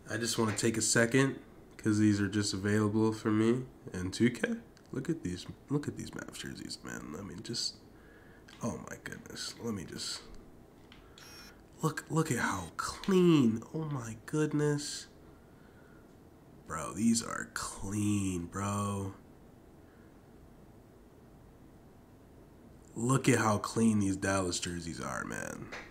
I just want to take a second because these are just available for me in 2K. Look at these Mavs jerseys, man. I mean, just oh my goodness. Let me just look at how clean. Oh my goodness. Bro, these are clean, bro. Look at how clean these Dallas jerseys are, man.